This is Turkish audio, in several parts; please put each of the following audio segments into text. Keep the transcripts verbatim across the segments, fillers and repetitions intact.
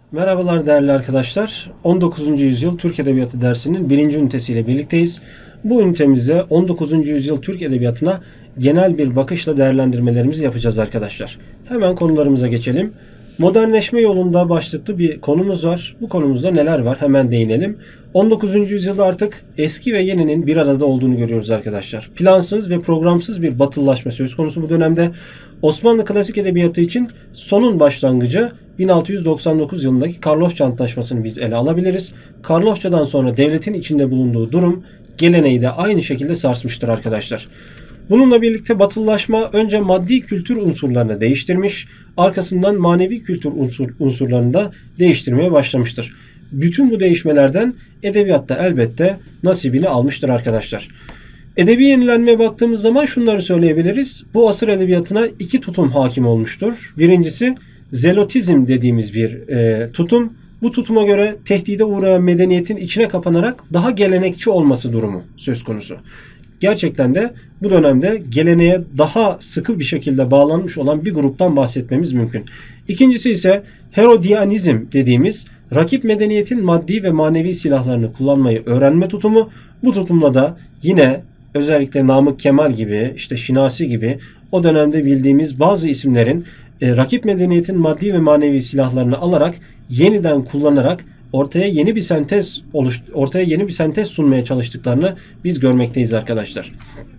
Merhabalar değerli arkadaşlar. on dokuzuncu yüzyıl Türk Edebiyatı dersinin birinci ünitesiyle birlikteyiz. Bu ünitemizde on dokuzuncu yüzyıl Türk Edebiyatı'na genel bir bakışla değerlendirmelerimizi yapacağız arkadaşlar. Hemen konularımıza geçelim. Modernleşme yolunda başlıklı bir konumuz var. Bu konumuzda neler var? Hemen değinelim. on dokuzuncu yüzyılda artık eski ve yeninin bir arada olduğunu görüyoruz arkadaşlar. Plansız ve programsız bir batılılaşma söz konusu bu dönemde. Osmanlı klasik edebiyatı için sonun başlangıcı bin altı yüz doksan dokuz yılındaki Karlofça Antlaşması'nı biz ele alabiliriz. Karlofça'dan sonra devletin içinde bulunduğu durum geleneği de aynı şekilde sarsmıştır arkadaşlar. Bununla birlikte batılılaşma önce maddi kültür unsurlarını değiştirmiş, arkasından manevi kültür unsur, unsurlarını da değiştirmeye başlamıştır. Bütün bu değişmelerden edebiyatta elbette nasibini almıştır arkadaşlar. Edebi yenilenmeye baktığımız zaman şunları söyleyebiliriz. Bu asır edebiyatına iki tutum hakim olmuştur. Birincisi zelotizm dediğimiz bir e, tutum. Bu tutuma göre tehdide uğrayan medeniyetin içine kapanarak daha gelenekçi olması durumu söz konusu. Gerçekten de bu dönemde geleneğe daha sıkı bir şekilde bağlanmış olan bir gruptan bahsetmemiz mümkün. İkincisi ise Herodianizm dediğimiz rakip medeniyetin maddi ve manevi silahlarını kullanmayı öğrenme tutumu. Bu tutumla da yine özellikle Namık Kemal gibi, işte Şinasi gibi o dönemde bildiğimiz bazı isimlerin e, rakip medeniyetin maddi ve manevi silahlarını alarak yeniden kullanarak ortaya yeni bir sentez oluş ortaya yeni bir sentez sunmaya çalıştıklarını biz görmekteyiz arkadaşlar.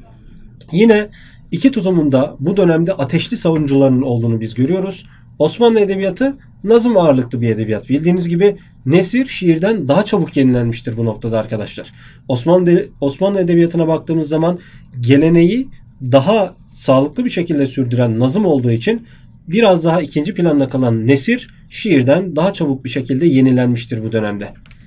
Yine iki tutumunda bu dönemde ateşli savunucularının olduğunu biz görüyoruz. Osmanlı edebiyatı nazım ağırlıklı bir edebiyat. Bildiğiniz gibi nesir şiirden daha çabuk yenilenmiştir bu noktada arkadaşlar. Osmanlı Osmanlı edebiyatına baktığımız zaman geleneği daha sağlıklı bir şekilde sürdüren nazım olduğu için biraz daha ikinci planda kalan nesir şiirden daha çabuk bir şekilde yenilenmiştir bu dönemde.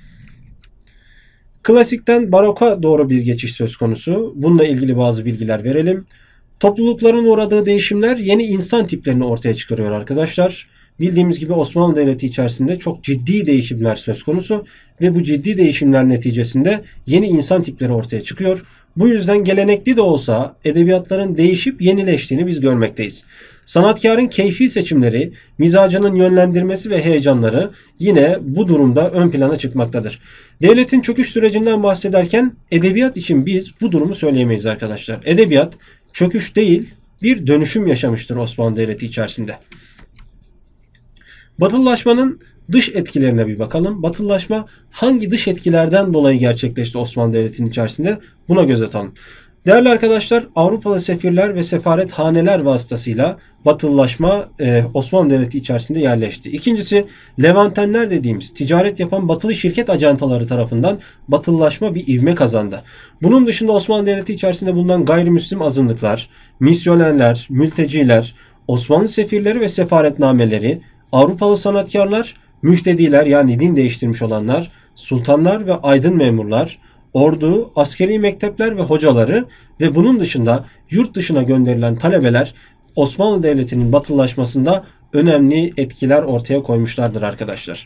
Klasikten baroka doğru bir geçiş söz konusu. Bununla ilgili bazı bilgiler verelim. Toplulukların uğradığı değişimler yeni insan tiplerini ortaya çıkarıyor arkadaşlar. Bildiğimiz gibi Osmanlı Devleti içerisinde çok ciddi değişimler söz konusu ve bu ciddi değişimler neticesinde yeni insan tipleri ortaya çıkıyor. Bu yüzden gelenekli de olsa edebiyatların değişip yenileştiğini biz görmekteyiz. Sanatkarın keyfi seçimleri, mizacının yönlendirmesi ve heyecanları yine bu durumda ön plana çıkmaktadır. Devletin çöküş sürecinden bahsederken edebiyat için biz bu durumu söyleyemeyiz arkadaşlar. Edebiyat çöküş değil, bir dönüşüm yaşamıştır Osmanlı Devleti içerisinde. Batılılaşmanın dış etkilerine bir bakalım. Batılılaşma hangi dış etkilerden dolayı gerçekleşti Osmanlı Devleti'nin içerisinde? Buna göz atalım. Değerli arkadaşlar, Avrupalı sefirler ve sefarethaneler vasıtasıyla batılılaşma e, Osmanlı Devleti içerisinde yerleşti. İkincisi, Levantenler dediğimiz ticaret yapan batılı şirket ajantaları tarafından batılılaşma bir ivme kazandı. Bunun dışında Osmanlı Devleti içerisinde bulunan gayrimüslim azınlıklar, misyonerler, mülteciler, Osmanlı sefirleri ve sefaretnameleri, Avrupalı sanatkarlar, mühtediler yani din değiştirmiş olanlar, sultanlar ve aydın memurlar, ordu, askeri mektepler ve hocaları ve bunun dışında yurt dışına gönderilen talebeler Osmanlı Devleti'nin batılılaşmasında önemli etkiler ortaya koymuşlardır arkadaşlar.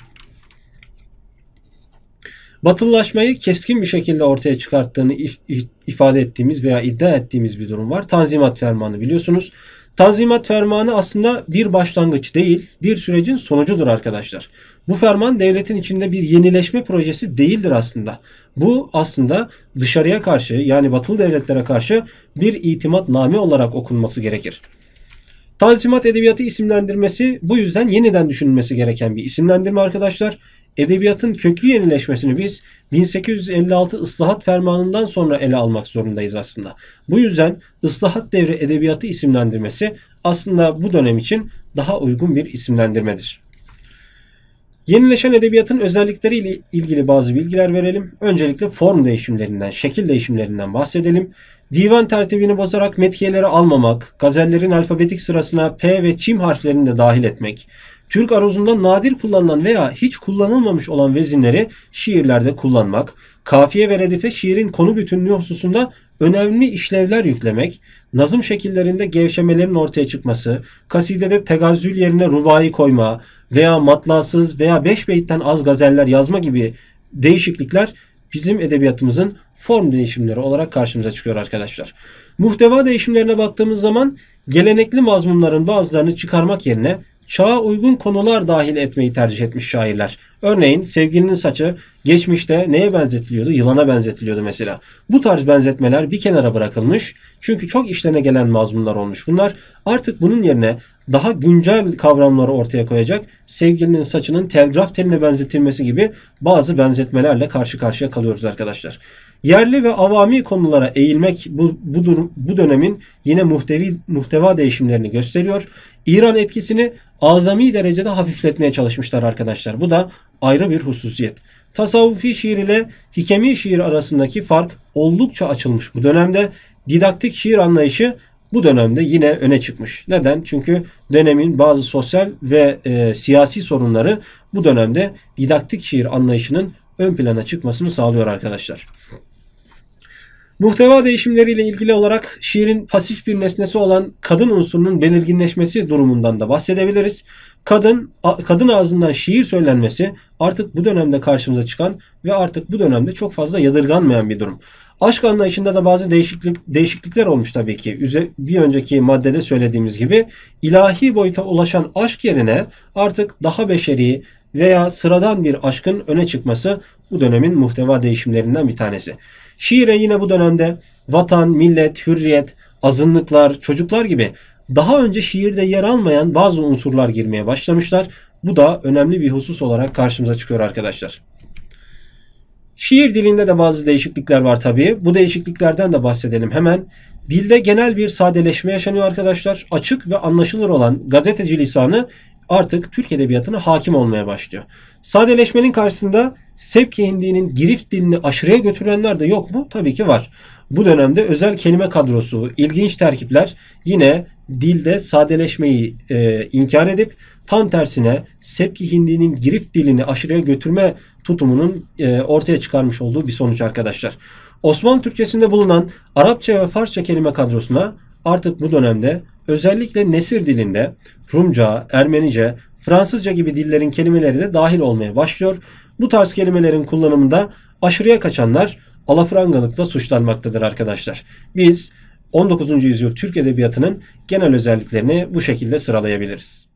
Batılılaşmayı keskin bir şekilde ortaya çıkarttığını ifade ettiğimiz veya iddia ettiğimiz bir durum var. Tanzimat Fermanı biliyorsunuz. Tanzimat Fermanı aslında bir başlangıç değil, bir sürecin sonucudur arkadaşlar. Bu ferman devletin içinde bir yenileşme projesi değildir aslında. Bu aslında dışarıya karşı yani batılı devletlere karşı bir itimatname olarak okunması gerekir. Tanzimat Edebiyatı isimlendirmesi bu yüzden yeniden düşünülmesi gereken bir isimlendirme arkadaşlar. Edebiyatın köklü yenileşmesini biz bin sekiz yüz elli altı Islahat Fermanı'ndan sonra ele almak zorundayız aslında. Bu yüzden Islahat Devri Edebiyatı isimlendirmesi aslında bu dönem için daha uygun bir isimlendirmedir. Yenileşen edebiyatın özellikleriyle ilgili bazı bilgiler verelim. Öncelikle form değişimlerinden, şekil değişimlerinden bahsedelim. Divan tertibini bozarak methiyeleri almamak, gazellerin alfabetik sırasına P ve çim harflerini de dahil etmek, Türk aruzunda nadir kullanılan veya hiç kullanılmamış olan vezinleri şiirlerde kullanmak, kafiye ve redife şiirin konu bütünlüğü hususunda önemli işlevler yüklemek, nazım şekillerinde gevşemelerin ortaya çıkması, kasidede tegazzül yerine rubai koyma veya matlasız veya beş beyitten az gazeller yazma gibi değişiklikler bizim edebiyatımızın form değişimleri olarak karşımıza çıkıyor arkadaşlar. Muhteva değişimlerine baktığımız zaman gelenekli mazmunların bazılarını çıkarmak yerine çağa uygun konular dahil etmeyi tercih etmiş şairler. Örneğin sevgilinin saçı geçmişte neye benzetiliyordu? Yılana benzetiliyordu mesela. Bu tarz benzetmeler bir kenara bırakılmış. Çünkü çok işlerine gelen mazmunlar olmuş bunlar. Artık bunun yerine daha güncel kavramları ortaya koyacak, sevgilinin saçının telgraf teline benzetilmesi gibi bazı benzetmelerle karşı karşıya kalıyoruz arkadaşlar. Yerli ve avami konulara eğilmek bu, bu, durum, bu dönemin yine muhtevi, muhteva değişimlerini gösteriyor. İran etkisini azami derecede hafifletmeye çalışmışlar arkadaşlar. Bu da ayrı bir hususiyet. Tasavvufi şiir ile hikemi şiir arasındaki fark oldukça açılmış bu dönemde. Didaktik şiir anlayışı bu dönemde yine öne çıkmış. Neden? Çünkü dönemin bazı sosyal ve e, siyasi sorunları bu dönemde didaktik şiir anlayışının ön plana çıkmasını sağlıyor arkadaşlar. Muhteva değişimleriyle ilgili olarak şiirin pasif bir nesnesi olan kadın unsurunun belirginleşmesi durumundan da bahsedebiliriz. Kadın kadın ağzından şiir söylenmesi artık bu dönemde karşımıza çıkan ve artık bu dönemde çok fazla yadırganmayan bir durum. Aşk anlayışında da bazı değişiklik, değişiklikler olmuş tabii ki. Bir önceki maddede söylediğimiz gibi ilahi boyuta ulaşan aşk yerine artık daha beşeri veya sıradan bir aşkın öne çıkması bu dönemin muhteva değişimlerinden bir tanesi. Şiire yine bu dönemde vatan, millet, hürriyet, azınlıklar, çocuklar gibi daha önce şiirde yer almayan bazı unsurlar girmeye başlamışlar. Bu da önemli bir husus olarak karşımıza çıkıyor arkadaşlar. Şiir dilinde de bazı değişiklikler var tabii. Bu değişikliklerden de bahsedelim hemen. Dilde genel bir sadeleşme yaşanıyor arkadaşlar. Açık ve anlaşılır olan gazeteci lisanı artık Türk edebiyatına hakim olmaya başlıyor. Sadeleşmenin karşısında Sebki Hindi'nin girift dilini aşırıya götürenler de yok mu? Tabii ki var. Bu dönemde özel kelime kadrosu, ilginç terkipler yine dilde sadeleşmeyi e, inkar edip tam tersine Sebki Hindi'nin girift dilini aşırıya götürme tutumunun e, ortaya çıkarmış olduğu bir sonuç arkadaşlar. Osmanlı Türkçesinde bulunan Arapça ve Farsça kelime kadrosuna artık bu dönemde özellikle Nesir dilinde Rumca, Ermenice, Fransızca gibi dillerin kelimeleri de dahil olmaya başlıyor. Bu tarz kelimelerin kullanımında aşırıya kaçanlar alafrangalıkla suçlanmaktadır arkadaşlar. Biz on dokuzuncu yüzyıl Türk Edebiyatı'nın genel özelliklerini bu şekilde sıralayabiliriz.